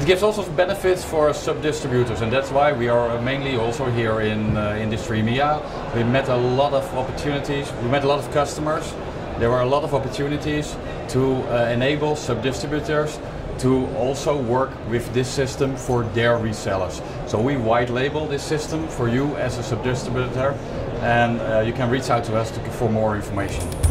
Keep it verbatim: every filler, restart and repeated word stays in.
It gives also benefits for sub-distributors, and that's why we are mainly also here in, uh, in DISTREE E M E A. We met a lot of opportunities, we met a lot of customers. There were a lot of opportunities to uh, enable sub-distributors to also work with this system for their resellers. So we white label this system for you as a sub-distributor, and uh, you can reach out to us to, for more information.